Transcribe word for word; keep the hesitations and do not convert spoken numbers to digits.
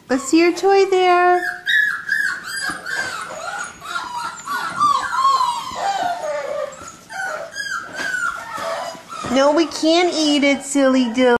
Let's see your toy there. No, we can't eat it, silly Dylan.